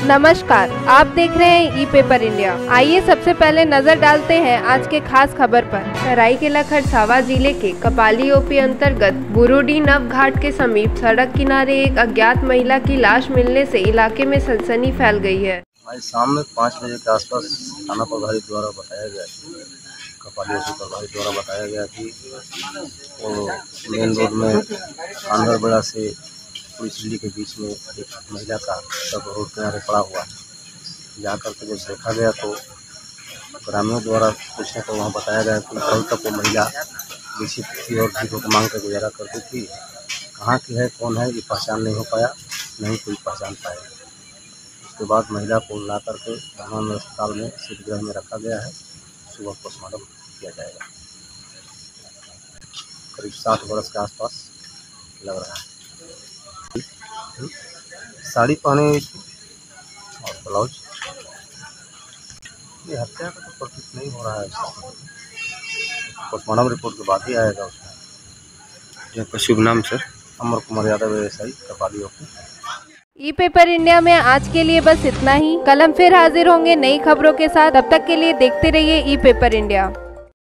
नमस्कार, आप देख रहे हैं ई पेपर इंडिया। आइए सबसे पहले नजर डालते हैं आज के खास खबर पर। सरायकेला खरसावां जिले के कपाली ओपी अंतर्गत बुरुडी नव घाट के समीप सड़क किनारे एक अज्ञात महिला की लाश मिलने से इलाके में सनसनी फैल गई है। आज शाम में 5 बजे के आसपास थाना प्रभारी द्वारा बताया गया कि कपाली ओपी प्रभारी द्वारा बताया गया कि वो मेन रोड में आंध्रबेड़ा से पुलिसली के बीच में एक महिला का शव रोड किनारे पड़ा हुआ जा करके जब देखा गया तो ग्रामीणों द्वारा पूछने पर वहाँ बताया गया कि कल तक वो महिला विकसित थी और भीखों की मांग कर गुजारा करती थी। कहाँ की है, कौन है, ये पहचान नहीं हो पाया, नहीं कोई पहचान पाया। उसके बाद महिला को ला करके धाना अस्पताल में शीतगृह में रखा गया है। सुबह पोस्टमार्टम किया जाएगा। करीब 60 वर्ष के आसपास लग रहा है। साड़ी पहने और ब्लाउज। ये हत्या का तो प्रतीत नहीं हो रहा है। पोस्टमार्टम रिपोर्ट के बाद ही आएगा उसमें। आपका शुभ नाम sir? Amar Kumar Yadav, ASI Kapali OP. E paper India में आज के लिए बस इतना ही। कल हम फिर हाजिर होंगे नई खबरों के साथ। तब तक के लिए देखते रहिए ई पेपर इंडिया।